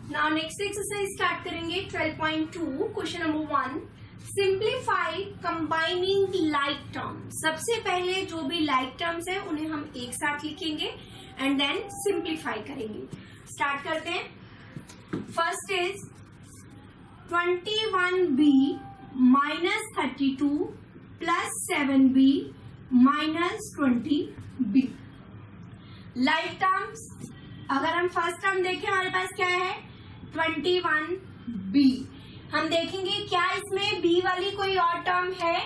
Now next exercise start करेंगे 12.2 question number 1 simplify combining like terms. सबसे पहले जो भी लाइक टर्म्स है उन्हें हम एक साथ लिखेंगे एंड देन सिंप्लीफाई करेंगे। स्टार्ट करते हैं। First is 21b minus 32 plus 7b minus 20b। Like terms अगर हम फर्स्ट टर्म देखें हमारे पास क्या है 21b। हम देखेंगे क्या इसमें b वाली कोई और टर्म है।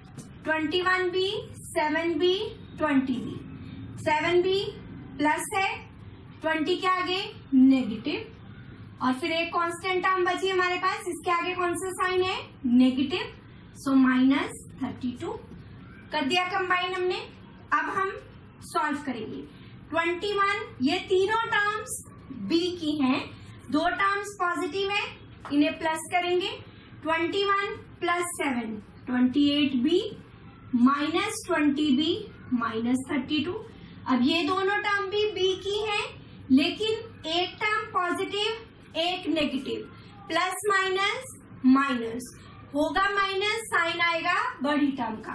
21b 7b 20b 7b plus है 20 के आगे नेगेटिव और फिर एक कांस्टेंट टर्म बची हमारे पास, इसके आगे कौन सा साइन है नेगेटिव, सो माइनस 32 कर दिया कंबाइन हमने। अब हम सॉल्व करेंगे 21 ये तीनों टर्म्स b की हैं, दो टर्म्स पॉजिटिव है इन्हें प्लस करेंगे 21 plus 7 28b minus 20b minus 32। अब ये दोनों टर्म भी b की हैं लेकिन एक टर्म पॉजिटिव एक नेगेटिव, प्लस माइनस माइनस होगा माइनस, साइन आएगा बड़ी टर्म का।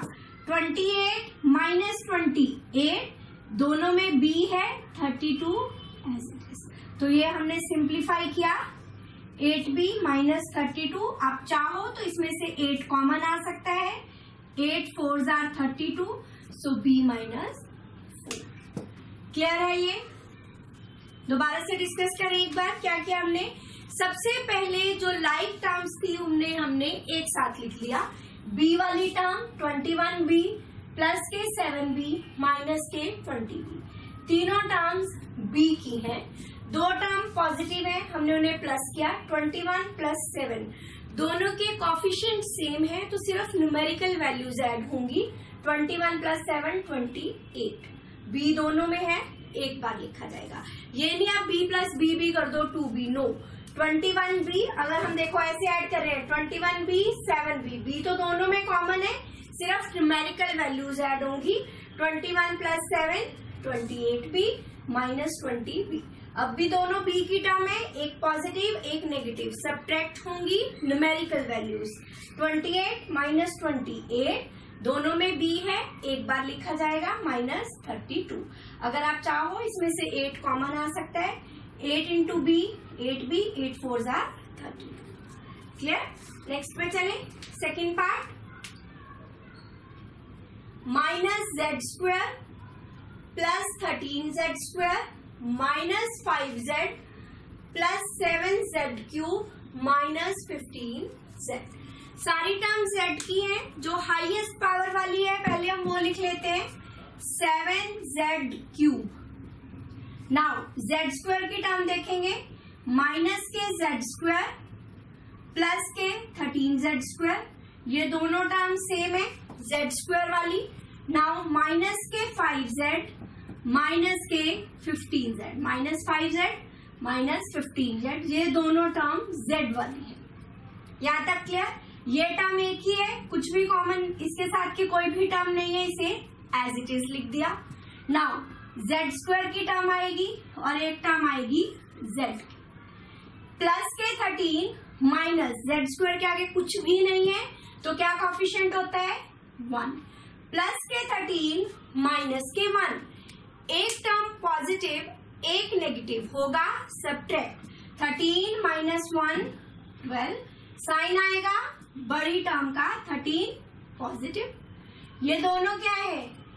28 माइनस 28 दोनों में b है 32 एज इट इज। तो ये हमने सिंप्लीफाई किया 8b माइनस 32। आप चाहो तो इसमें से 8 कॉमन आ सकता है, 8 4s are 32 so b minus 4। Clear है ये? दोबारा से डिस्कस करें एक बार क्या किया हमने। सबसे पहले जो लाइक टर्म्स थी उन्हें हमने एक साथ लिख लिया। b वाली टर्म 21b प्लस के 7b माइनस के 20b, तीनों टर्म्स b की हैं। दो टर्म पॉजिटिव है हमने उन्हें प्लस किया 21 प्लस 7, दोनों के कोफिशिएंट सेम है तो सिर्फ न्यूमेरिकल वैल्यूज ऐड होंगी। 21 प्लस 7 28, b दोनों में है एक बार लिखा जाएगा। ये नहीं आप b प्लस b कर दो 2b, नो 21b अगर हम देखो ऐसे ऐड कर रहे हैं 21b 7b, b तो दोनों में कॉमन है सिर्फ न्यूमेरिकल वैल्यूज ऐड होंगी। 21 प्लस 7 28b माइनस 20b। अब भी दोनों b की टर्म है, एक पॉजिटिव एक नेगेटिव, सब्ट्रैक्ट होंगी न्यूमेरिकल वैल्यूज। 28 माइनस 28 दोनों में b है एक बार लिखा जाएगा माइनस 32। अगर आप चाहो इसमें से 8 कॉमन आ सकता है, 8 into b 8b 8 4s are 32। Clear? Next पे चले second part. Minus z square plus 13z square minus 5z plus 7z cube minus 15z। सारी टर्म z की हैं, जो हाईएस्ट पावर वाली है पहले हम वो लिख लेते हैं 7z cube. Now z square की टर्म देखेंगे माइनस के z स्क्वायर प्लस के 13z स्क्वायर, ये दोनों टर्म सेम है z स्क्वायर वाली। नाउ माइनस के 5z माइनस के 15z, minus 5z minus 15z, ये दोनों टर्म z वाली है। यहाँ तक क्लियर? ये टर्म एक ही है, कुछ भी कॉमन इसके साथ की कोई भी टर्म नहीं है, इसे एज इट इज लिख दिया। नाउ z स्क्वायर की टर्म आएगी और एक टर्म आएगी z प्लस के 13 माइनस z स्क्वायर के आगे कुछ भी नहीं है तो क्या कोफिशिएंट होता है 1, प्लस के 13 माइनस के 1, एक टर्म पॉजिटिव एक नेगेटिव होगा सब्ट्रैक्ट 13 माइनस 1 12, साइन आएगा बड़ी टर्म का 13 पॉजिटिव। ये दोनों क्या है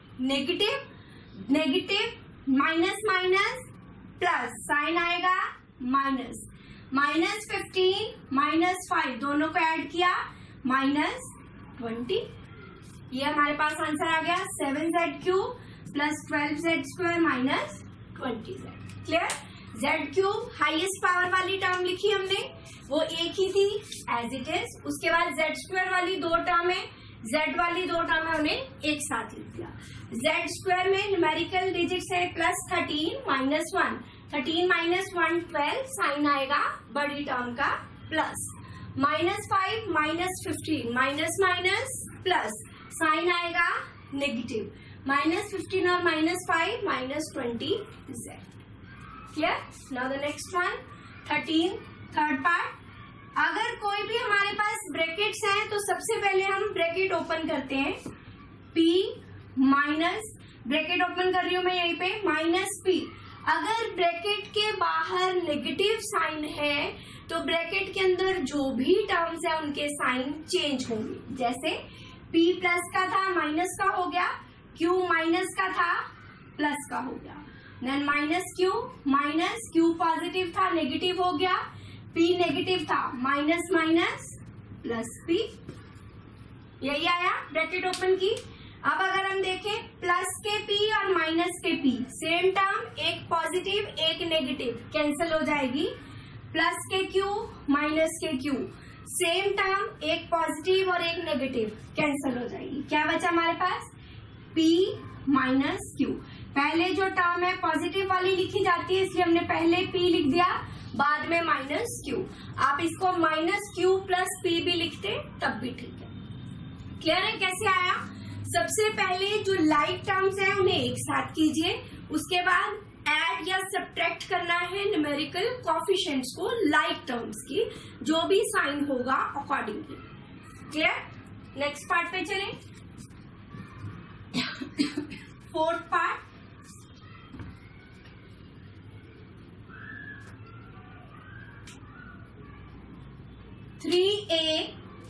negative negative minus minus plus, sign आएगा माइनस, माइनस 15 माइनस 5 दोनों को ऐड किया माइनस 20। ये हमारे पास आंसर आ गया 7z cube plus 12z square minus 20z। Clear? z cube highest power वाली टर्म लिखी हमने, वो एक ही थी एज इट इज। उसके बाद z स्क्वायर वाली दो टर्म है, z वाली दो टर्म है उन्हें एक साथ लिख दिया। z स्क्वायर में न्यूमेरिकल डिजिट्स है प्लस 13 माइनस 1, 13 माइनस 1 12, साइन आएगा बड़ी टर्म का plus, minus 5 minus 15 minus minus plus, sign आएगा नेगेटिव, माइनस 15 और minus 5 minus 20z। Clear? Now the next one 13 third part, अगर कोई भी हमारे पास ब्रैकेट्स हैं तो सबसे पहले हम ब्रैकेट ओपन करते हैं, P माइनस, ब्रैकेट ओपन कर रही हूं मैं यहीं पे, माइनस P। अगर ब्रैकेट के बाहर नेगेटिव साइन है तो ब्रैकेट के अंदर जो भी टर्म्स है उनके साइन चेंज होंगे। जैसे P प्लस का था माइनस का हो गया, Q माइनस का था प्लस का हो गया, देन माइनस Q पॉजिटिव था नेगेटिव हो गया, P नेगेटिव था माइनस माइनस प्लस P, यही आया ब्रैकेट ओपन की। अब अगर हम देखें प्लस के P और माइनस के P, सेम टर्म, एक पॉजिटिव एक नेगेटिव कैंसिल हो जाएगी, प्लस के Q माइनस के Q, सेम टर्म, एक पॉजिटिव और एक नेगेटिव कैंसिल हो जाएगी। क्या बचा हमारे पास, P माइनस Q। पहले जो टर्म है पॉजिटिव वाली लिखी जाती है इसलिए हमने पहले P लिख दिया, बाद में माइनस Q। आप इसको माइनस Q प्लस P भी लिखते तब भी ठीक है। क्लियर है कैसे आया? सबसे पहले जो लाइक टर्म्स हैं उन्हें एक साथ कीजिए, उसके बाद ऐड या सब्ट्रैक्ट करना है न्यूमेरिकल कोएफिशिएंट्स को लाइक टर्म्स की, जो भी साइन होगा अकॉर्डिंगली। क्लियर? नेक्स्ट पार्ट पे चलें। Fourth part, (3a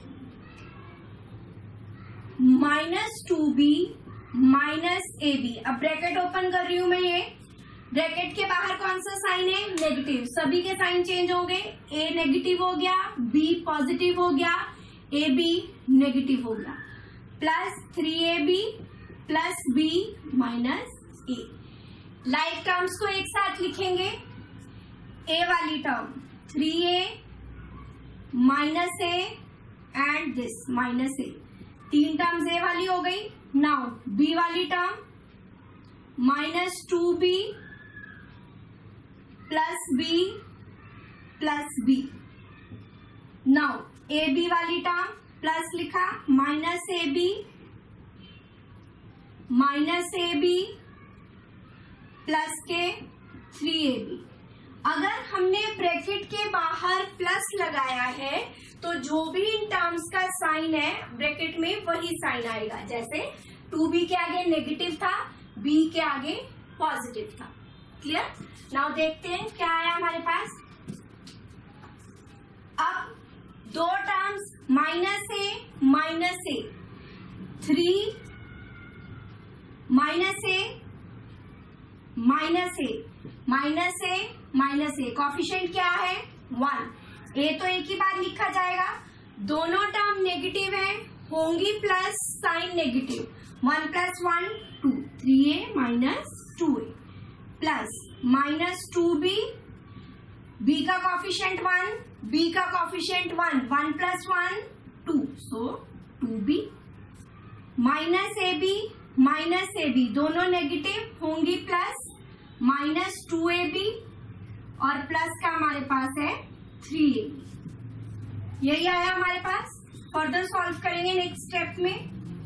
minus 2b minus ab। अब ब्रैकेट ओपन कर रही हूं मैं, ये ब्रैकेट के बाहर कौन सा साइन है, नेगेटिव, सभी के साइन चेंज होंगे, a नेगेटिव हो गया, b पॉजिटिव हो गया, ab नेगेटिव हो गया, plus 3ab plus b minus a। Like terms को एक साथ लिखेंगे, a वाली term 3a minus a and this minus a, तीन टर्म्स ए वाली हो गई। नाउ बी वाली term minus 2b plus b। Now a b वाली टर्म प्लस लिखा, माइनस ए बी प्लस के 3ab। अगर हमने ब्रैकेट के बाहर प्लस लगाया है तो जो भी इन टर्म्स का साइन है ब्रैकेट में वही साइन आएगा। जैसे 2b के आगे नेगेटिव था, b के आगे पॉजिटिव था। क्लियर? नाउ देखते हैं क्या आया हमारे पास। अब दो terms minus a 3 minus a coefficient क्या है, 1। ए तो एक ही बार लिखा जाएगा, दोनों टर्म नेगेटिव है, होंगी plus, sign negative, 1 plus 1 2, 3a minus 2a plus minus 2b, b का कोएफिशिएंट 1, b का coefficient 1, 1 plus 1 2, so 2b minus ab, दोनों नेगेटिव होंगी प्लस, माइनस 2ab और प्लस का हमारे पास है 3ab। यही आया हमारे पास। फर्दर सॉल्व करेंगे नेक्स्ट स्टेप में।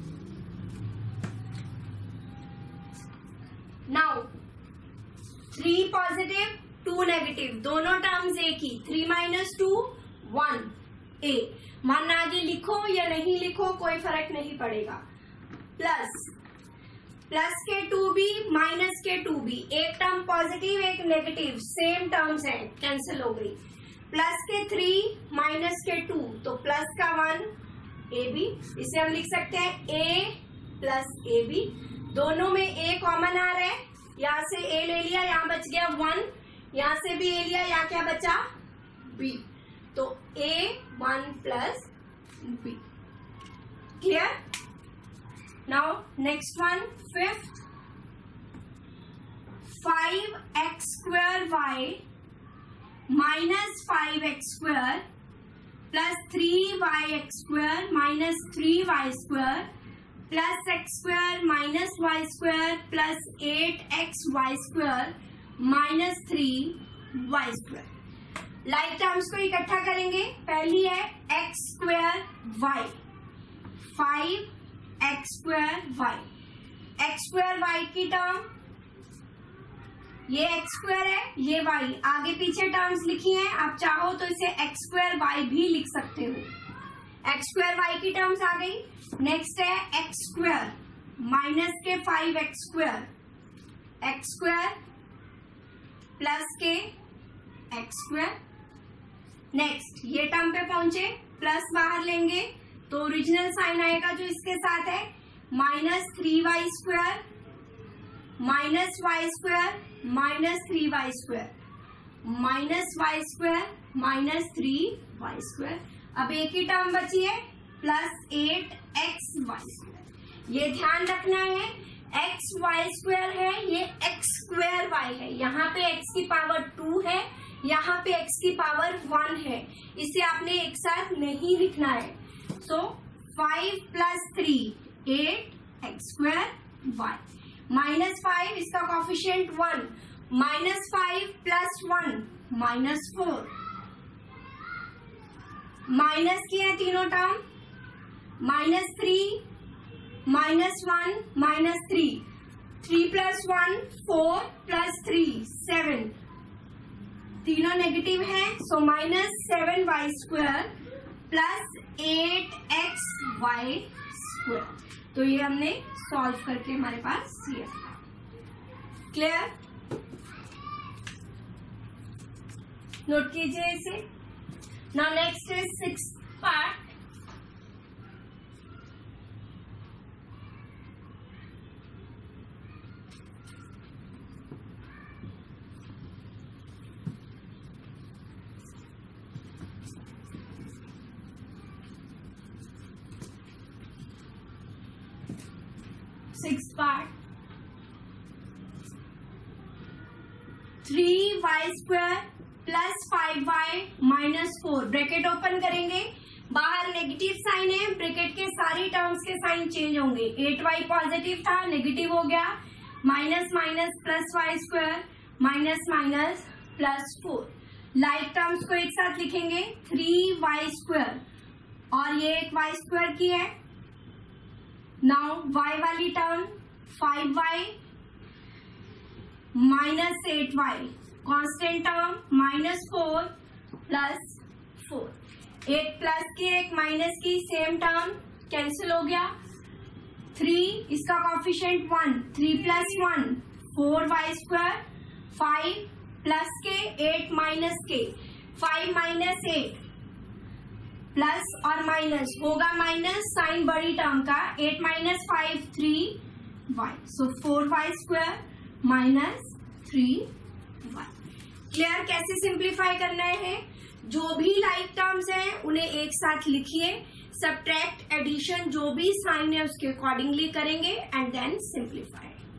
नाउ 3 पॉजिटिव 2 नेगेटिव, दोनों टर्म्स एक ही, 3 माइनस 2 1 a, 1 आगे लिखो या नहीं लिखो कोई फर्क नहीं पड़ेगा, प्लस के 2b माइनस के 2b, एक टर्म पॉजिटिव एक नेगेटिव, सेम टर्म्स हैं, कैंसिल हो गई, प्लस के 3 माइनस के 2, तो प्लस का 1 ab, इसे हम लिख सकते हैं a प्लस ab, दोनों में a कॉमन आ रहा है, यहाँ से a ले लिया, यहाँ बच गया 1, यहाँ से भी a लिया, यहाँ क्या बचा b, तो a 1 plus b। Clear? Now next one, fifth, 5x² minus 5x² plus 3y² minus 3y² plus x² minus y² plus 8xy² minus 3y²। Like terms को इकट्ठा करेंगे, पहली है x²y, 5x² y, x² y की term ये x square है, ये Y, आगे पीछे टर्म्स लिखी हैं, आप चाहो तो इसे एक्स स्क्वायर वाई भी लिख सकते हो। एक्स स्क्वायर वाई की टर्म्स आ गई। नेक्स्ट है एक्स स्क्वायर माइनस के 5x square, x square plus के एक्स स्क्वायर। नेक्स्ट ये टर्म पे पहुंचे, प्लस बाहर लेंगे तो ओरिजिनल साइन आएगा जो इसके साथ है, minus 3y square minus y square minus 3y square minus y square minus 3y square. अब एक ही टर्म बची है प्लस 8xy स्क्वायर। ये ध्यान रखना है एक्स वाई स्क्वायर है, ये एक्स स्क्वायर वाई है। यहाँ पे x की पावर 2 है, यहाँ पे x की पावर 1 है, इसे आपने एक साथ नहीं लिखना है। So 5 plus 3 8x square y minus 5, इसका coefficient 1, minus 5 plus 1 minus 4, minus की है तीनों term, minus 3 minus 1 minus 3, 3 plus 1 4 plus 3 7, तीनों नेगेटिव है, so minus 7y square plus 8xy square. तो ये हमने सॉल्व करके हमारे पास ये क्लियर। नोट कीजिए इसे। Now next is 6th part. Sixth part, 3y square plus 5y minus 4, bracket open करेंगे, बाहर नेगेटिव साइन है, ब्रैकेट के सारी टर्म्स के साइन चेंज होंगे। 8y पॉजिटिव था, नेगेटिव हो गया, minus minus plus y square minus minus plus 4। Like terms को एक साथ लिखेंगे, 3y स्क्वायर और ये एक y स्क्वायर की है। नाउ y वाली term 5y minus 8y, constant term minus 4 plus 4, एक प्लस की एक माइनस की, सेम टर्म कैंसिल हो गया। 3 इसका coefficient 1, 3 plus 1 4y square, 5 plus के 8 माइनस के, 5 माइनस 8 प्लस और माइनस होगा माइनस, साइन बड़ी टर्म का, 8 minus 5 3y, so 4y square minus 3y। Clear. कैसे सिंप्लीफाई करना है, जो भी लाइक टर्म्स हैं उन्हें एक साथ लिखिए, सब्ट्रैक्ट एडिशन जो भी साइन है उसके अकॉर्डिंगली करेंगे एंड देन सिंप्लीफाई।